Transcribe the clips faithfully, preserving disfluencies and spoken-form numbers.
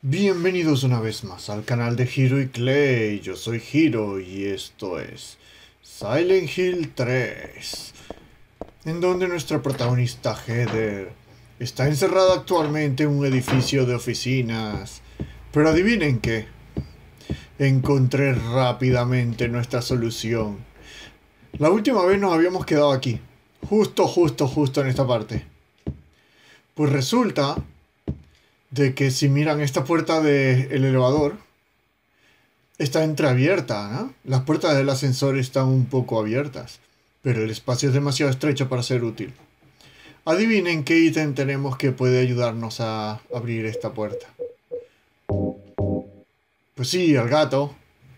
Bienvenidos una vez más al canal de Hiro y Clay. Yo soy Hiro y esto es Silent Hill tres, en donde nuestra protagonista Heather está encerrada actualmente en un edificio de oficinas. Pero adivinen qué, encontré rápidamente nuestra solución. La última vez nos habíamos quedado aquí, justo, justo, justo en esta parte. Pues resulta de que si miran esta puerta del elevador, está entreabierta, ¿no? Las puertas del ascensor están un poco abiertas, pero el espacio es demasiado estrecho para ser útil. Adivinen qué ítem tenemos que puede ayudarnos a abrir esta puerta. Pues sí, el gato.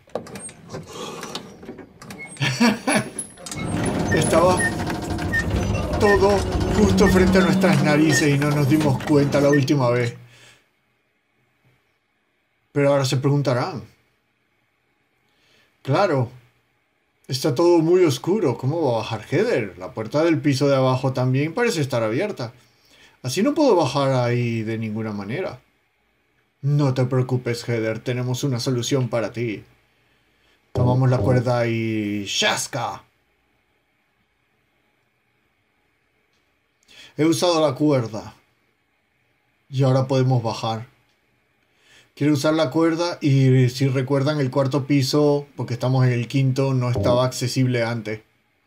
Estaba todo justo frente a nuestras narices y no nos dimos cuenta la última vez. Pero ahora se preguntarán. Claro, está todo muy oscuro. ¿Cómo va a bajar Heather? La puerta del piso de abajo también parece estar abierta. Así no puedo bajar ahí de ninguna manera. No te preocupes, Heather. Tenemos una solución para ti. Tomamos la cuerda y... ¡Shaska! He usado la cuerda. Y ahora podemos bajar. Quiero usar la cuerda y si recuerdan el cuarto piso, porque estamos en el quinto, no estaba accesible antes.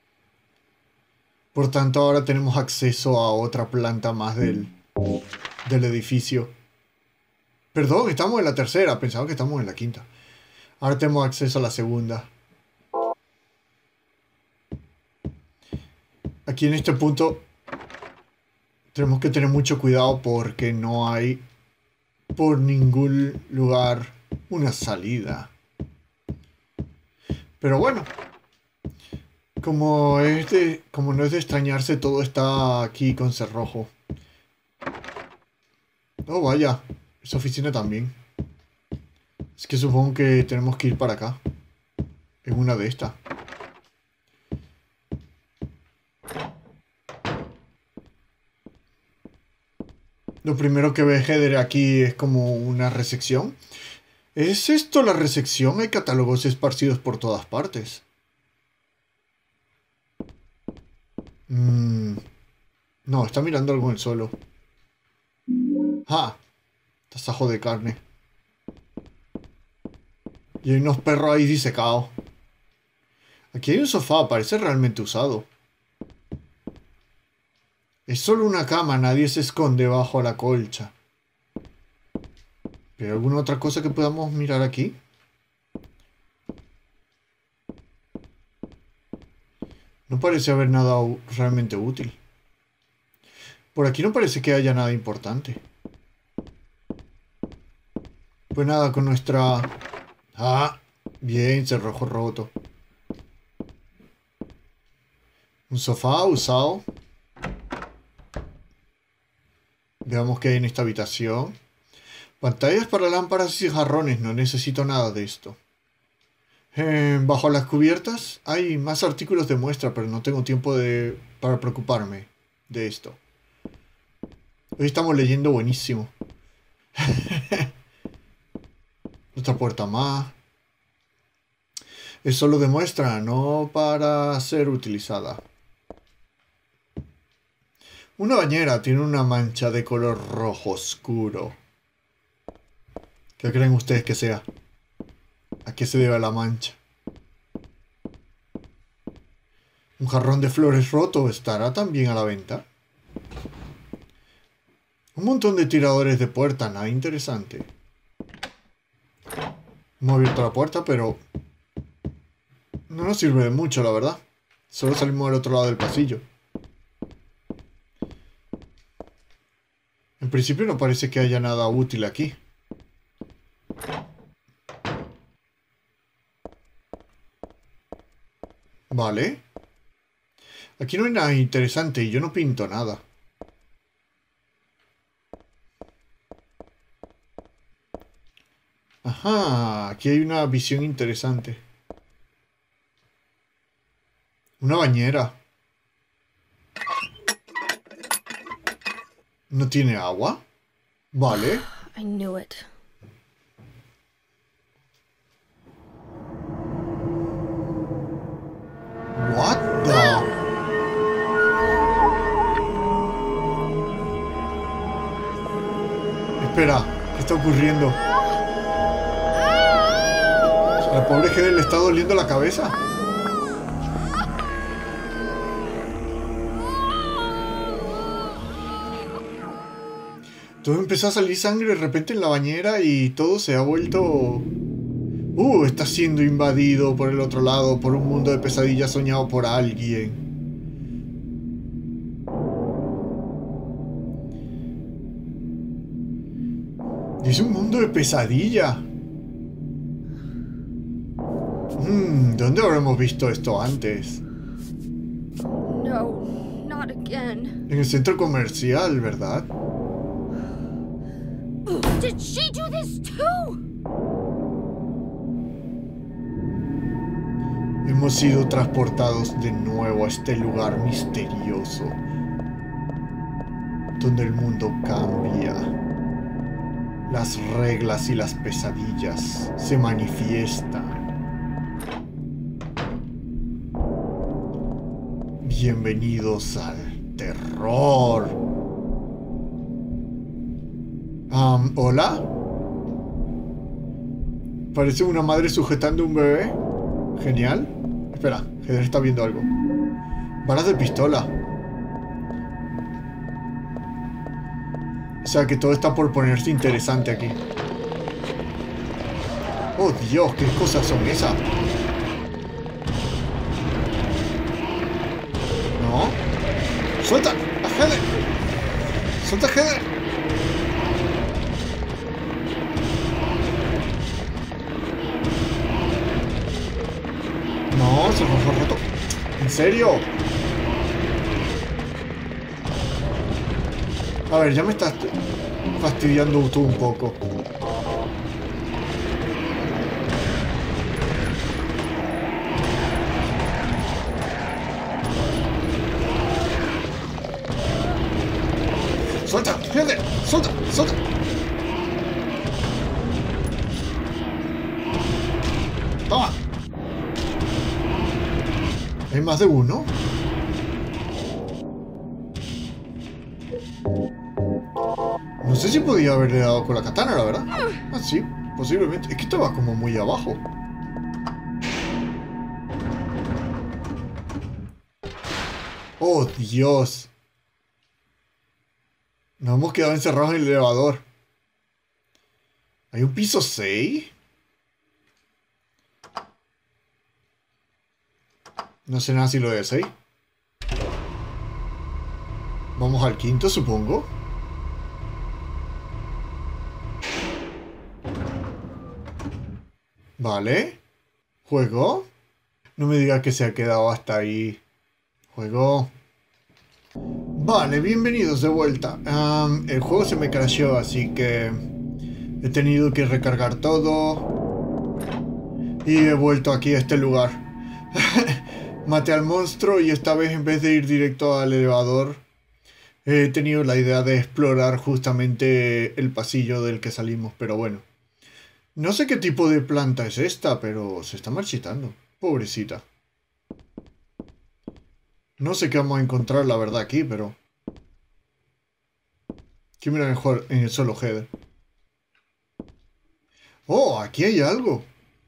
Por tanto ahora tenemos acceso a otra planta más del, del edificio. Perdón, estamos en la tercera, pensaba que estamos en la quinta. Ahora tenemos acceso a la segunda. Aquí en este punto tenemos que tener mucho cuidado porque no hay por ningún lugar una salida. Pero bueno, como es de, como no es de extrañarse, todo está aquí con cerrojo. Oh, vaya, esa oficina también. Es que supongo que tenemos que ir para acá, en una de estas. Lo primero que ve Heather aquí es como una recepción. ¿Es esto la recepción? Hay catálogos esparcidos por todas partes. Mm, no, está mirando algo en el suelo. ¡Ah! Tasajo de carne. Y hay unos perros ahí disecados. Aquí hay un sofá, parece realmente usado. Es solo una cama, nadie se esconde bajo la colcha. ¿Pero alguna otra cosa que podamos mirar aquí? No parece haber nada realmente útil. Por aquí no parece que haya nada importante. Pues nada, con nuestra... Ah, bien, cerrojo roto. Un sofá usado. Veamos qué hay en esta habitación. Pantallas para lámparas y jarrones. No necesito nada de esto. Eh, bajo las cubiertas hay más artículos de muestra, pero no tengo tiempo de, para preocuparme de esto. Hoy estamos leyendo buenísimo. Otra puerta más. Es solo de muestra, no para ser utilizada. Una bañera tiene una mancha de color rojo oscuro. ¿Qué creen ustedes que sea? ¿A qué se debe la mancha? Un jarrón de flores roto estará también a la venta. Un montón de tiradores de puerta, nada interesante. Hemos abierto la puerta, pero no nos sirve de mucho, la verdad. Solo salimos al otro lado del pasillo. En principio no parece que haya nada útil aquí. Vale. Aquí no hay nada interesante y yo no pinto nada. Ajá, aquí hay una visión interesante. Una bañera. ¿No tiene agua? Vale. I knew it. Espera, ¿qué está ocurriendo? ¿A la pobre Heather le está doliendo la cabeza? Todo empezó a salir sangre de repente en la bañera y todo se ha vuelto... Uh, está siendo invadido por el otro lado, por un mundo de pesadillas soñado por alguien. Es un mundo de pesadilla. Hmm, ¿dónde habremos visto esto antes? No, not again. En el centro comercial, ¿verdad? Did she do this too? Hemos sido transportados de nuevo a este lugar misterioso, donde el mundo cambia. Las reglas y las pesadillas se manifiestan. Bienvenidos al terror. Um, ¿Hola? Parece una madre sujetando un bebé. Genial. Espera, Heather está viendo algo. Balas de pistola. O sea que todo está por ponerse interesante aquí. Oh Dios, ¿qué cosas son esas? No. ¡Suelta! ¡A Heather! ¡Suelta a Heather! No, se nos fue roto. ¿En serio? A ver, ya me estás fastidiando tú un poco. ¡Suelta! ¡Gente! ¡Suelta! ¡Suelta! ¡Toma! ¿Hay más de uno? No sé si podía haberle dado con la katana, la verdad. Ah, sí, posiblemente. Es que estaba como muy abajo. Oh, Dios. Nos hemos quedado encerrados en el elevador. ¿Hay un piso seis? No sé nada si lo de seis. Vamos al quinto, supongo. Vale. ¿Juego? No me digas que se ha quedado hasta ahí. Juego. Vale, bienvenidos de vuelta. Um, el juego se me crasheó, así que he tenido que recargar todo. Y he vuelto aquí a este lugar. Maté al monstruo y esta vez en vez de ir directo al elevador, he tenido la idea de explorar justamente el pasillo del que salimos, pero bueno. No sé qué tipo de planta es esta, pero se está marchitando. Pobrecita. No sé qué vamos a encontrar, la verdad, aquí, pero... ¿Qué mira mejor en el suelo, Heather? ¡Oh! Aquí hay algo.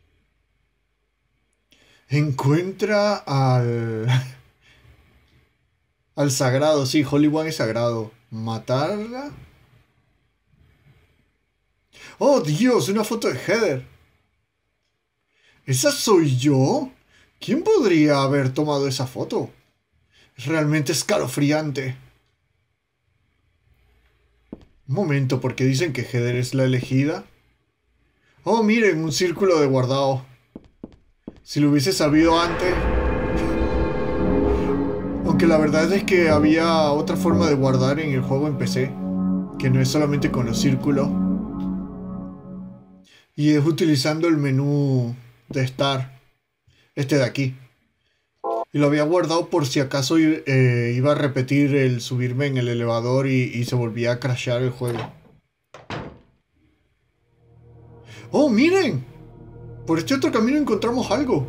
Encuentra al... al sagrado. Sí, Holy One es sagrado. ¿Matarla? ¡Oh, Dios! Una foto de Heather. ¿Esa soy yo? ¿Quién podría haber tomado esa foto? Es realmente escalofriante. Un momento, porque dicen que Heather es la elegida. Oh, miren, un círculo de guardado. Si lo hubiese sabido antes. Aunque la verdad es que había otra forma de guardar en el juego en P C. Que no es solamente con los círculos. Y es utilizando el menú de Start. Este de aquí. Y lo había guardado por si acaso eh, iba a repetir el subirme en el elevador y, y se volvía a crashear el juego. ¡Oh, miren! Por este otro camino encontramos algo.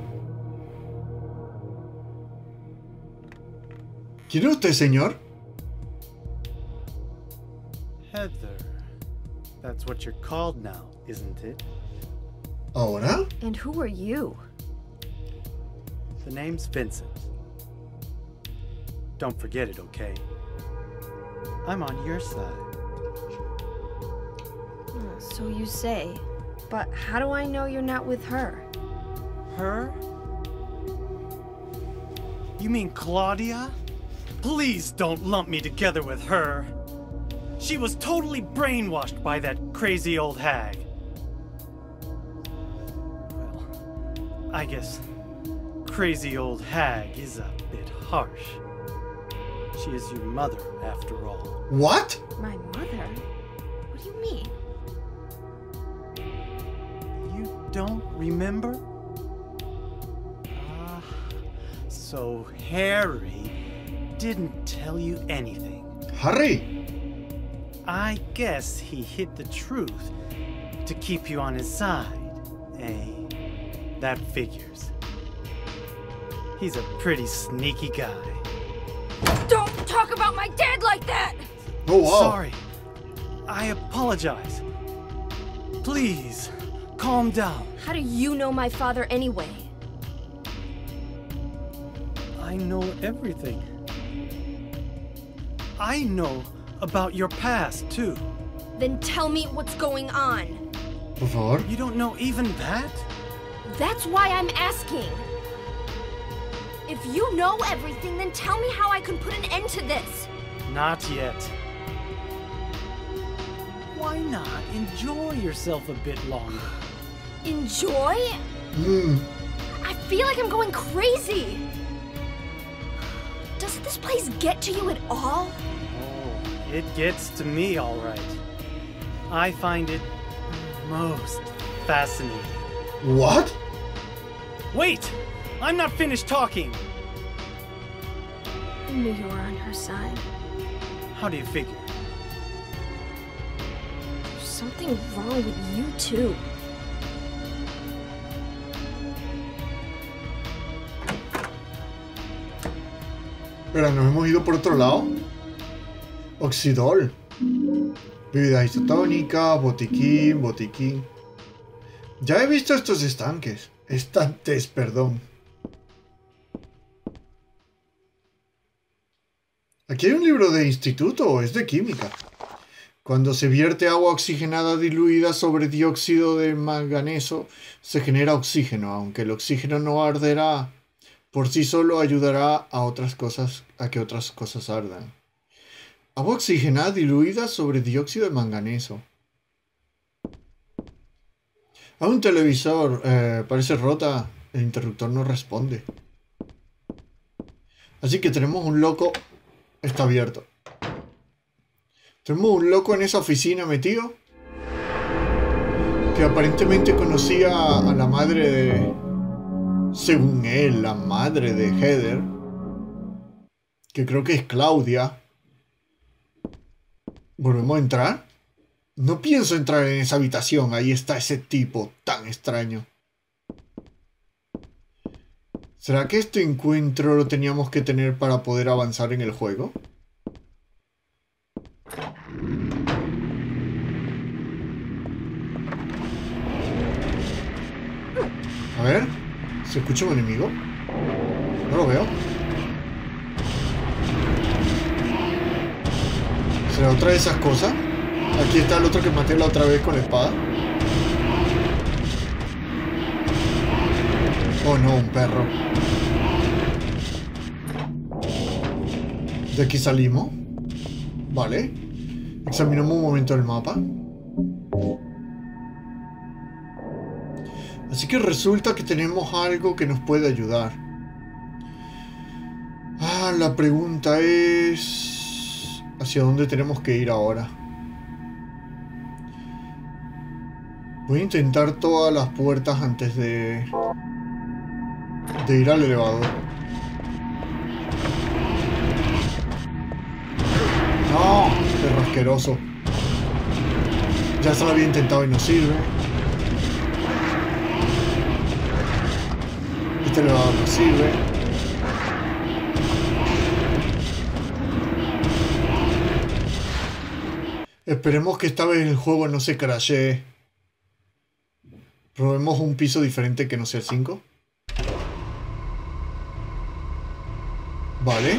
¿Quién es usted, señor? Heather. That's what you're called now, isn't it? ¿Ahora? And who are you? The name's Vincent. Don't forget it, okay? I'm on your side. Oh, so you say. But how do I know you're not with her? Her? You mean Claudia? Please don't lump me together with her. She was totally brainwashed by that crazy old hag. Well, I guess crazy old hag is a bit harsh. She is your mother, after all. What? My mother? What do you mean? You don't remember? Ah, so Harry didn't tell you anything. Harry. I guess he hid the truth to keep you on his side, eh? That figures. He's a pretty sneaky guy. Don't talk about my dad like that! Oh, wow. Sorry. I apologize. Please, calm down. How do you know my father anyway? I know everything. I know about your past, too. Then tell me what's going on. Por favor. You don't know even that? That's why I'm asking. If you know everything, then tell me how I can put an end to this. Not yet. Why not enjoy yourself a bit longer? Enjoy? Mm. I feel like I'm going crazy. Does this place get to you at all? Oh, it gets to me, all right. I find it most fascinating. What? Wait! I'm not finished talking! I knew you were on her side. How do you figure? There's something wrong with you, too. Pero nos hemos ido por otro lado. Oxidol. Bebida isotónica, botiquín, botiquín. Ya he visto estos estanques. Estantes, perdón. ¿Aquí hay un libro de instituto o es de química? Cuando se vierte agua oxigenada diluida sobre dióxido de manganeso, se genera oxígeno. Aunque el oxígeno no arderá por sí solo, ayudará a otras cosas, a que otras cosas ardan. Agua oxigenada diluida sobre dióxido de manganeso. A un televisor eh, parece rota. El interruptor no responde. Así que tenemos un loco. Está abierto. Tenemos un loco en esa oficina metido. Que aparentemente conocía a la madre de... Según él, la madre de Heather. Que creo que es Claudia. ¿Volvemos a entrar? No pienso entrar en esa habitación. Ahí está ese tipo tan extraño. ¿Será que este encuentro lo teníamos que tener para poder avanzar en el juego? A ver. ¿Se escucha un enemigo? No lo veo. ¿Será otra de esas cosas? Aquí está el otro que maté la otra vez con la espada. Oh no, un perro. De aquí salimos. Vale. Examinamos un momento el mapa. Así que resulta que tenemos algo que nos puede ayudar. Ah, la pregunta es... ¿hacia dónde tenemos que ir ahora? Voy a intentar todas las puertas antes de... de ir al elevador. No, perro asqueroso. Ya se lo había intentado y no sirve. Este elevador no sirve. Esperemos que esta vez el juego no se crashee. Probemos un piso diferente que no sea el cinco. Vale.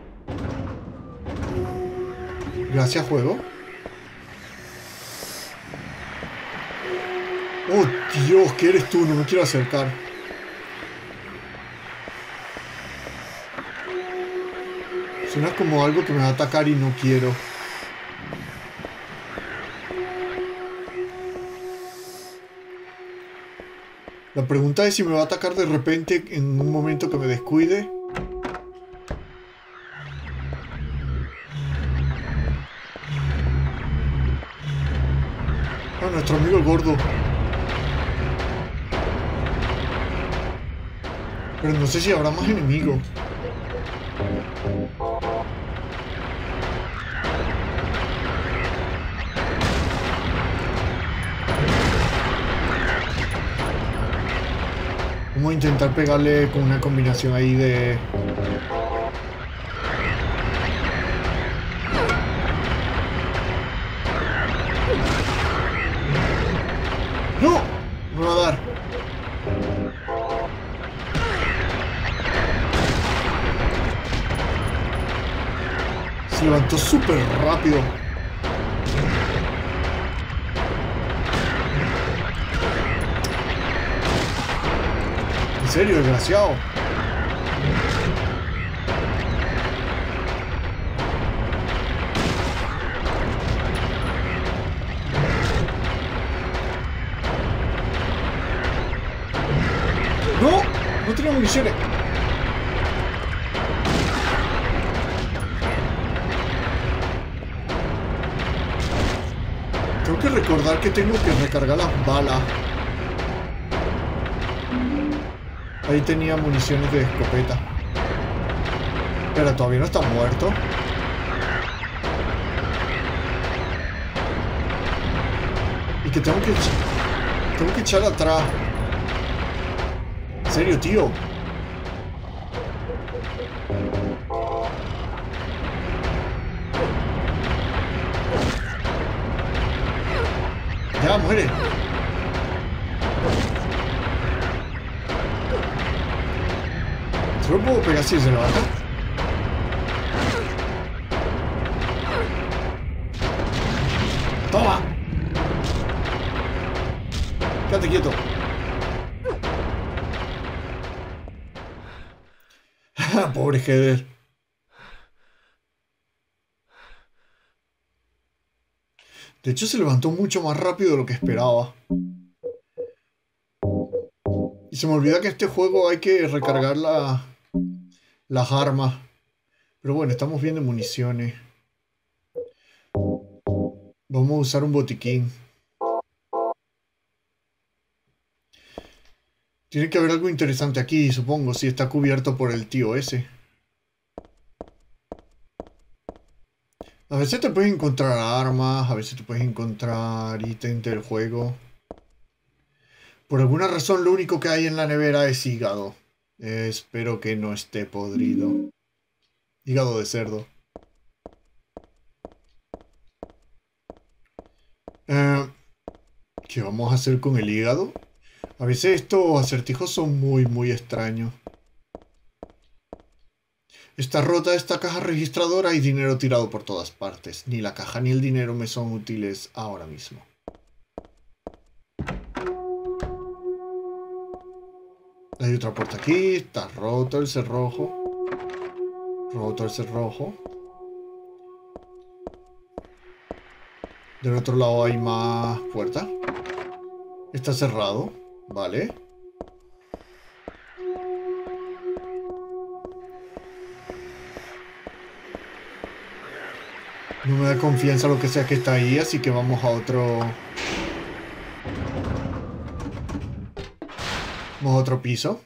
Gracias, juego. Oh, Dios, ¿qué eres tú? No me quiero acercar. Suena como algo que me va a atacar y no quiero. La pregunta es si me va a atacar de repente en un momento que me descuide. Ah, nuestro amigo el gordo. Pero no sé si habrá más enemigos. Vamos a intentar pegarle con una combinación ahí de... ¡No! Me va a dar. Se levantó súper rápido. En serio, desgraciado. No, no tenía municiones. Tengo que recordar que tengo que recargar las balas. Ahí tenía municiones de escopeta. Pero todavía no está muerto. Y que tengo que... Tengo que echar atrás. ¿En serio, tío? Ya, muere. ¿Se lo puedo pegar si se levanta? ¡Toma! Quédate quieto. Pobre Heather. De hecho, se levantó mucho más rápido de lo que esperaba. Y se me olvida que en este juego hay que recargar la, las armas. Pero bueno, estamos bien de municiones. Vamos a usar un botiquín. Tiene que haber algo interesante aquí, supongo, si está cubierto por el tío ese. A veces te puedes encontrar armas, a veces te puedes encontrar ítems del juego. Por alguna razón lo único que hay en la nevera es hígado. Eh, espero que no esté podrido. Hígado de cerdo. Eh, ¿Qué vamos a hacer con el hígado? A veces estos acertijos son muy, muy extraños. Está rota esta caja registradora y dinero tirado por todas partes. Ni la caja ni el dinero me son útiles ahora mismo. Hay otra puerta aquí. Está roto el cerrojo. Roto el cerrojo. Del otro lado hay más puertas. Está cerrado. Vale. No me da confianza lo que sea que está ahí, así que vamos a otro... Vamos a otro piso.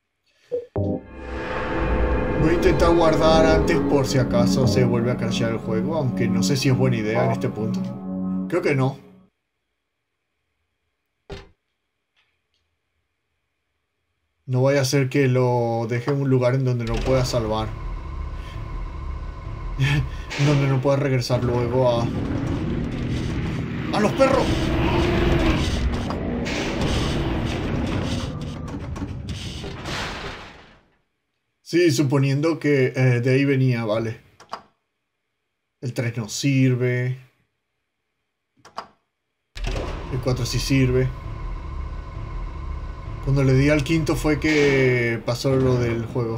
Voy a intentar guardar antes por si acaso se vuelve a crashear el juego, aunque no sé si es buena idea en este punto. Creo que no. No vaya a ser que lo deje en un lugar en donde no pueda salvar. Donde no pueda regresar luego a... ¡A los perros! Sí, suponiendo que eh, de ahí venía, vale. El tres no sirve. El cuatro sí sirve. Cuando le di al quinto fue que pasó lo del juego.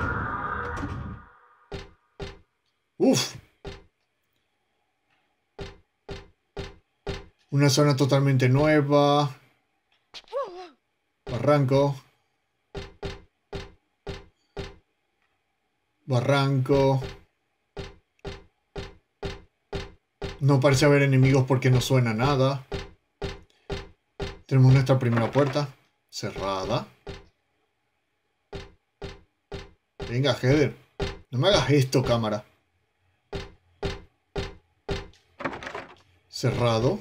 Uf. Una zona totalmente nueva. Barranco. Barranco. No parece haber enemigos porque no suena nada. Tenemos nuestra primera puerta. Cerrada. Venga, Heather. No me hagas esto, cámara. Cerrado.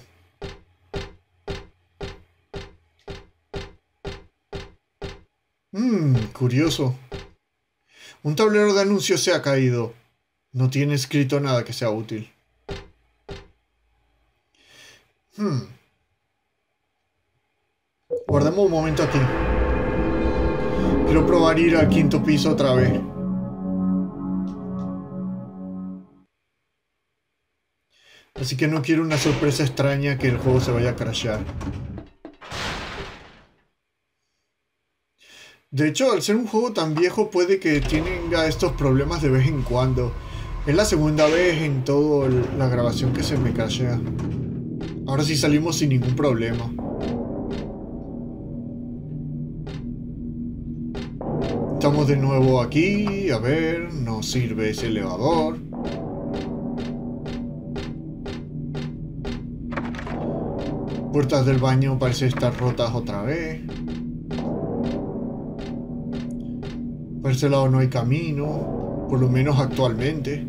Mmm, curioso. Un tablero de anuncios se ha caído. No tiene escrito nada que sea útil. Hmm. Guardemos un momento aquí. Quiero probar ir al quinto piso otra vez. Así que no quiero una sorpresa extraña que el juego se vaya a crashear. De hecho, al ser un juego tan viejo puede que tenga estos problemas de vez en cuando. Es la segunda vez en toda la grabación que se me crashea. Ahora sí salimos sin ningún problema. Estamos de nuevo aquí. A ver, no sirve ese elevador. Puertas del baño parece estar rotas otra vez. Por ese lado no hay camino, por lo menos actualmente.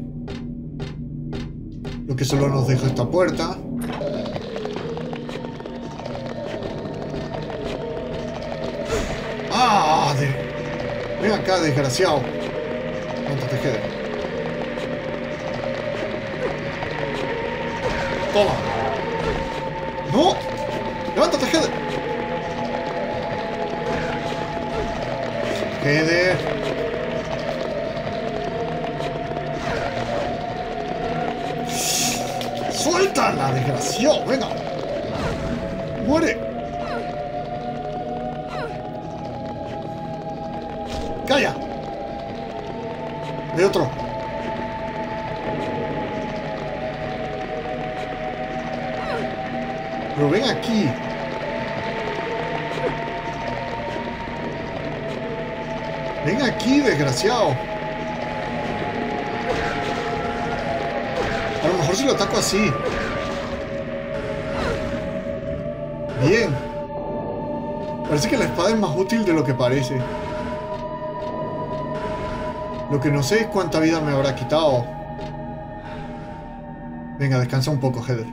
Lo que solo nos deja esta puerta. ¡Ah! De... Ven acá, desgraciado. Levántate, Heather. Toma. ¡No! ¡Levántate, Heather! Heather. ¡Suéltala, desgraciado! ¡Venga! ¡Muere! ¡Calla! ¡De otro! Pero ven aquí. Ven aquí, desgraciado. A lo mejor si lo ataco así. Bien. Parece que la espada es más útil de lo que parece. Lo que no sé es cuánta vida me habrá quitado. Venga, descansa un poco, Heather.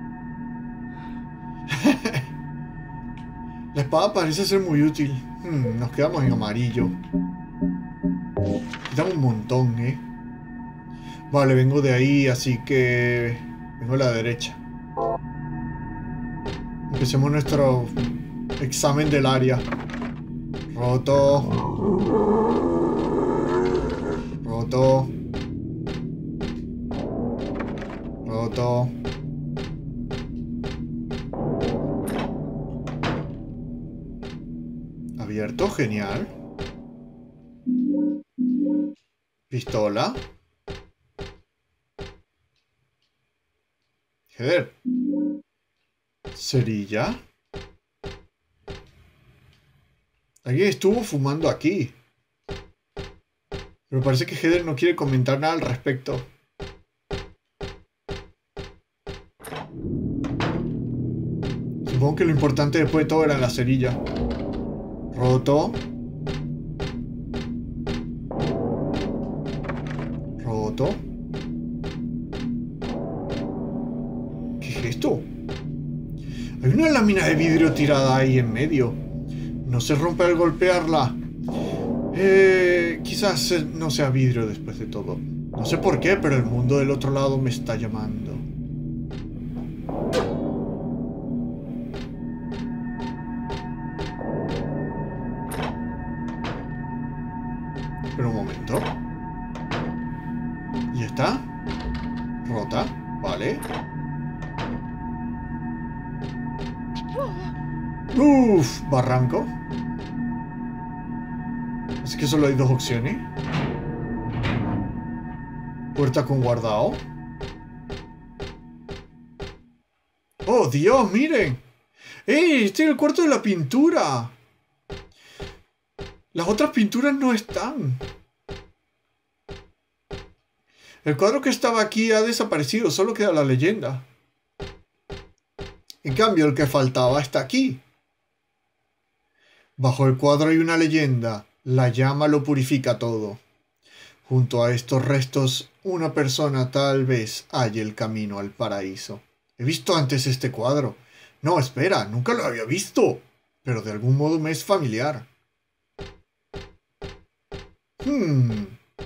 La espada parece ser muy útil. Hmm, nos quedamos en amarillo. Quitamos un montón, ¿eh? Vale, vengo de ahí, así que... vengo a la derecha. Empecemos nuestro examen del área. Roto. Roto. Roto. Abierto, genial. Pistola. Heather. Cerilla. Alguien estuvo fumando aquí. Pero parece que Heather no quiere comentar nada al respecto. Supongo que lo importante después de todo era la cerilla. Roto. Roto. ¿Qué es esto? Hay una lámina de vidrio tirada ahí en medio. No se rompe al golpearla. Eh, quizás no sea vidrio después de todo. No sé por qué, pero el mundo del otro lado me está llamando. Rota, vale. Uff, barranco. Así que solo hay dos opciones. Puerta con guardado. ¡Oh, Dios, miren! ¡Ey! Este es el cuarto de la pintura. Las otras pinturas no están. El cuadro que estaba aquí ha desaparecido, solo queda la leyenda. En cambio, el que faltaba está aquí. Bajo el cuadro hay una leyenda. La llama lo purifica todo. Junto a estos restos, una persona tal vez halle el camino al paraíso. He visto antes este cuadro. No, espera, nunca lo había visto. Pero de algún modo me es familiar. Hmm...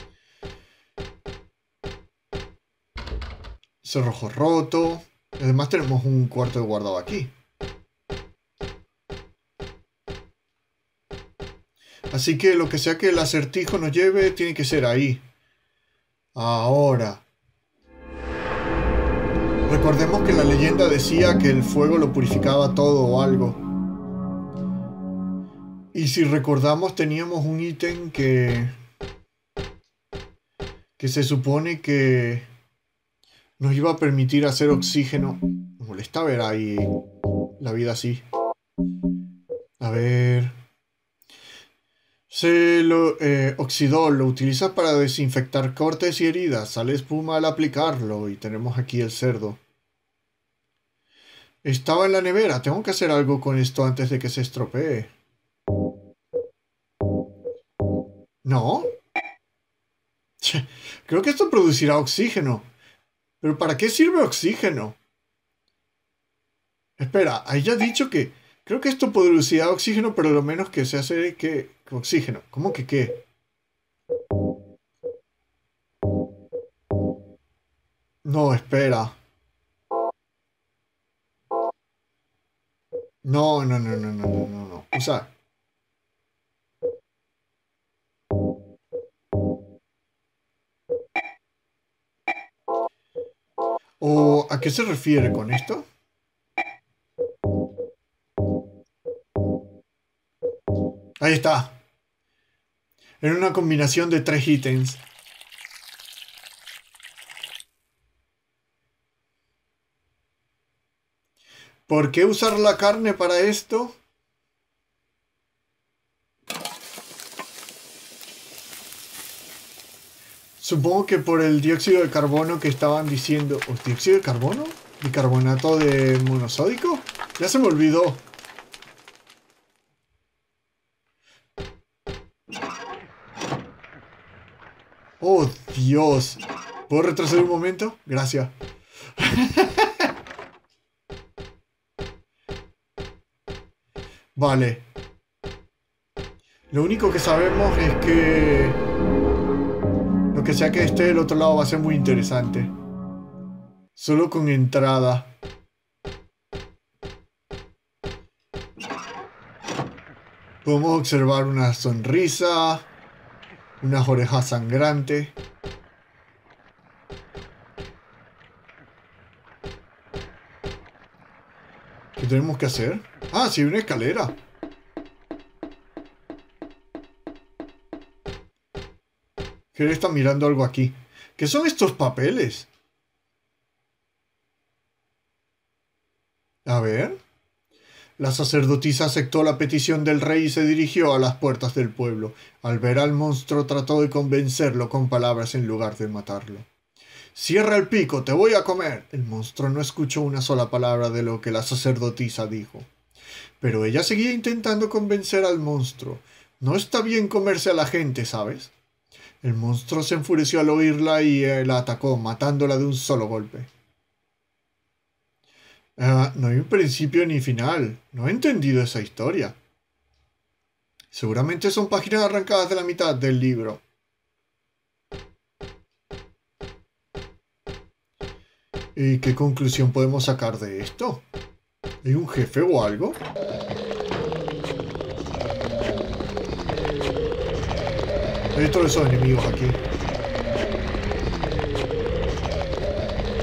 Cerrojo roto. Además tenemos un cuarto de guardado aquí. Así que lo que sea que el acertijo nos lleve, tiene que ser ahí. Ahora. Recordemos que la leyenda decía que el fuego lo purificaba todo o algo. Y si recordamos, teníamos un ítem que... que se supone que... nos iba a permitir hacer oxígeno. Me molesta ver ahí la vida así. A ver... Se lo eh, oxidol lo utiliza para desinfectar cortes y heridas. Sale espuma al aplicarlo. Y tenemos aquí el cerdo. Estaba en la nevera. Tengo que hacer algo con esto antes de que se estropee. ¿No? Creo que esto producirá oxígeno. ¿Pero para qué sirve oxígeno? Espera, ahí ya he dicho que... creo que esto producirá oxígeno, pero lo menos que se hace que... oxígeno. ¿Cómo que qué? No, espera. No, no, no, no, no, no, no, no. Usar. ¿O a qué se refiere con esto? Ahí está. Era una combinación de tres ítems. ¿Por qué usar la carne para esto? Supongo que por el dióxido de carbono que estaban diciendo... ¿O dióxido de carbono? ¿Bicarbonato de monosódico? Ya se me olvidó. ¡Oh, Dios! ¿Puedo retroceder un momento? Gracias. Vale. Lo único que sabemos es que... lo que sea que esté del otro lado va a ser muy interesante. Solo con entrada. Podemos observar una sonrisa. Unas orejas sangrantes. ¿Qué tenemos que hacer? Ah, sí, una escalera. Que está mirando algo aquí. ¿Qué son estos papeles? A ver. La sacerdotisa aceptó la petición del rey y se dirigió a las puertas del pueblo. Al ver al monstruo trató de convencerlo con palabras en lugar de matarlo. «Cierra el pico, te voy a comer». El monstruo no escuchó una sola palabra de lo que la sacerdotisa dijo. Pero ella seguía intentando convencer al monstruo. No está bien comerse a la gente, ¿sabes? El monstruo se enfureció al oírla y eh, la atacó, matándola de un solo golpe. Uh, no hay un principio ni final. No he entendido esa historia. Seguramente son páginas arrancadas de la mitad del libro. ¿Y qué conclusión podemos sacar de esto? ¿Hay un jefe o algo? Hay todos esos enemigos aquí.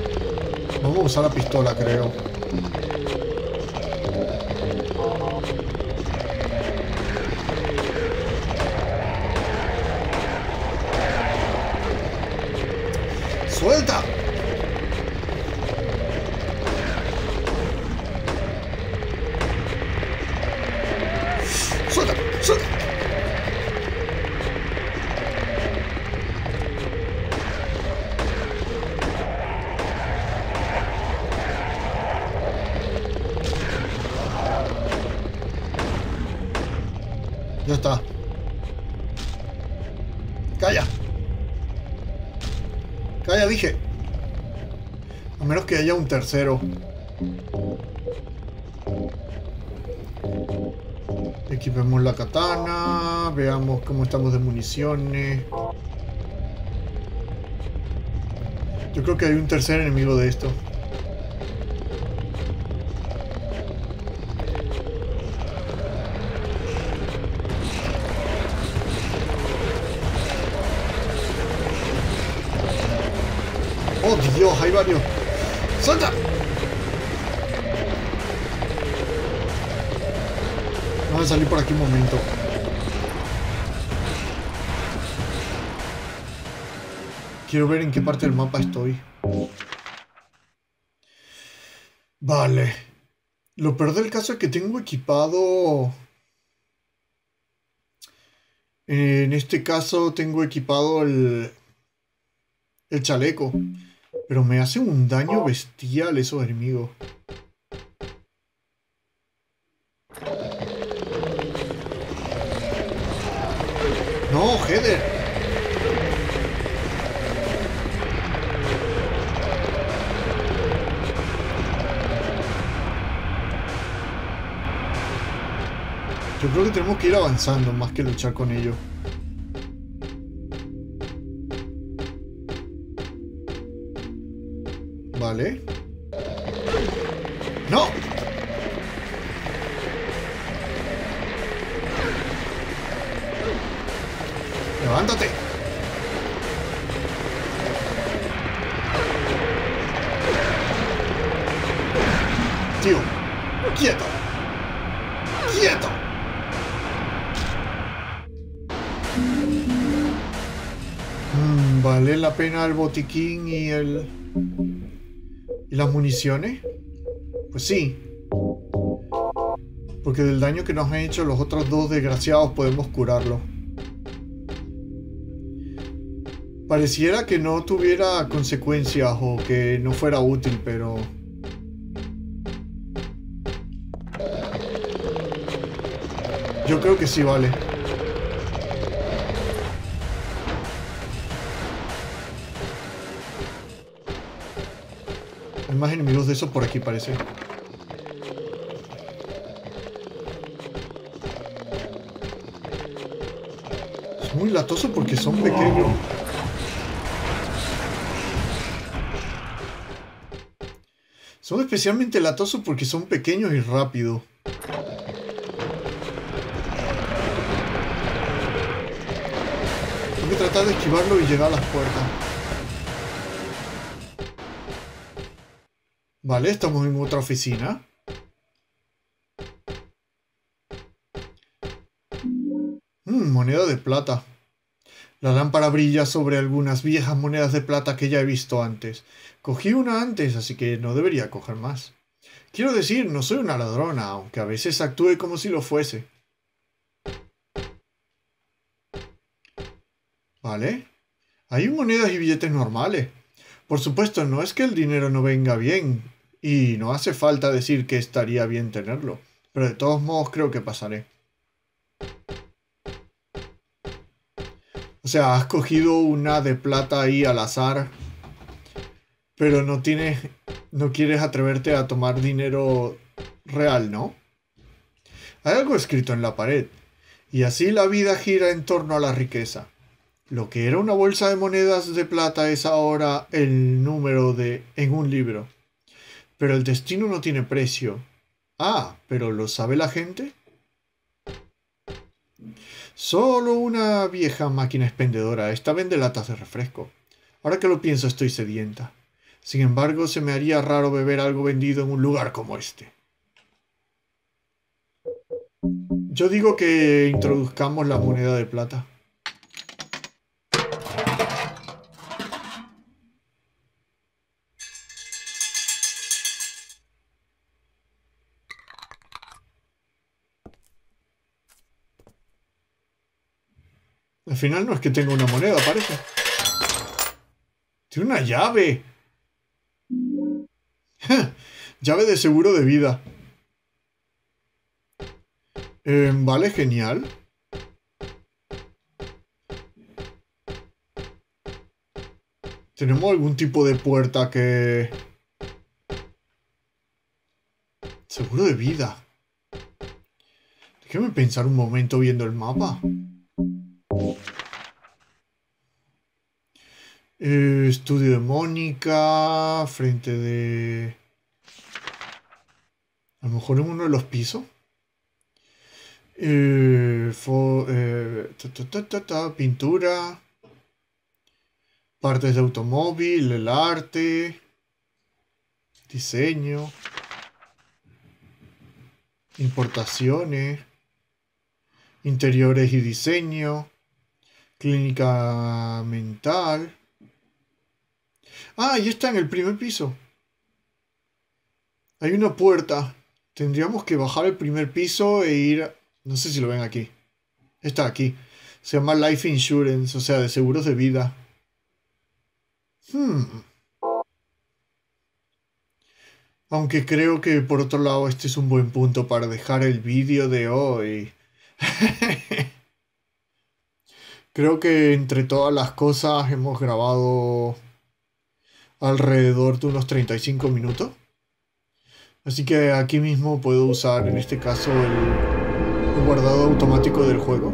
Vamos a usar la pistola, creo. ¡Suelta! ¡Suelta! ¡Suelta! Ya está. ¡Calla! ¡Calla, dije! A menos que haya un tercero. Equipemos la katana. Veamos cómo estamos de municiones. Yo creo que hay un tercer enemigo de esto. ¡Oh, Dios! Hay varios. ¡Salta! Vamos a salir por aquí un momento. Quiero ver en qué parte del mapa estoy. Vale. Lo peor del caso es que tengo equipado... En este caso tengo equipado el... El chaleco. Pero me hace un daño bestial esos enemigos. ¡No, Heather! Yo creo que tenemos que ir avanzando más que luchar con ellos. Vale. ¡No! ¡Levántate! Tío, quieto. Quieto. Mm, ¿vale la pena el botiquín y el... ¿Y las municiones? Pues sí. Porque del daño que nos han hecho los otros dos desgraciados podemos curarlo. Pareciera que no tuviera consecuencias o que no fuera útil, pero... Yo creo que sí vale. Hay más enemigos de esos por aquí, parece. Es muy latoso porque son pequeños. Son especialmente latosos porque son pequeños y rápidos. Tengo que tratar de esquivarlo y llegar a las puertas. Vale, estamos en otra oficina. Mm, moneda de plata. La lámpara brilla sobre algunas viejas monedas de plata que ya he visto antes. Cogí una antes, así que no debería coger más. Quiero decir, no soy una ladrona, aunque a veces actúe como si lo fuese. Vale. Hay monedas y billetes normales. Por supuesto, no es que el dinero no venga bien, y no hace falta decir que estaría bien tenerlo, pero de todos modos creo que pasaré. O sea, has cogido una de plata ahí al azar, pero no tienes, no quieres atreverte a tomar dinero real, ¿no? Hay algo escrito en la pared, y así la vida gira en torno a la riqueza. Lo que era una bolsa de monedas de plata es ahora el número de en un libro. Pero el destino no tiene precio. Ah, ¿pero lo sabe la gente? Solo una vieja máquina expendedora. Esta vende latas de refresco. Ahora que lo pienso, estoy sedienta. Sin embargo, se me haría raro beber algo vendido en un lugar como este. Yo digo que introduzcamos la moneda de plata. Al final no es que tenga una moneda, parece. Tiene una llave. Llave de seguro de vida. Eh, vale, genial. ¿Tenemos algún tipo de puerta que... Seguro de vida. Déjame pensar un momento viendo el mapa. Eh, estudio de Mónica. Frente de... A lo mejor en uno de los pisos. Eh, fo, eh, ta, ta, ta, ta, ta, pintura. Partes de automóvil, el arte. Diseño. Importaciones. Interiores y diseño. Clínica mental. Ah, y está en el primer piso. Hay una puerta. Tendríamos que bajar el primer piso e ir... No sé si lo ven aquí. Está aquí. Se llama Life Insurance, o sea, de seguros de vida. Hmm. Aunque creo que por otro lado este es un buen punto para dejar el vídeo de hoy. Creo que entre todas las cosas hemos grabado alrededor de unos treinta y cinco minutos. Así que aquí mismo puedo usar en este caso el, el guardado automático del juego.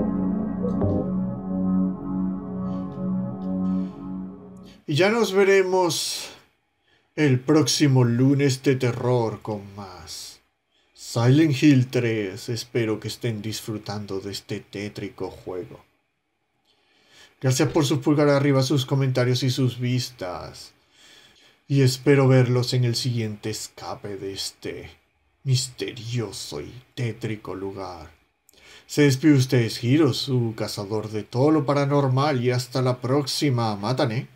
Y ya nos veremos el próximo lunes de terror con más Silent Hill tres. Espero que estén disfrutando de este tétrico juego. Gracias por sus pulgares arriba, sus comentarios y sus vistas. Y espero verlos en el siguiente escape de este misterioso y tétrico lugar. Se despide ustedes, Hiro, su cazador de todo lo paranormal, y hasta la próxima. Mátane.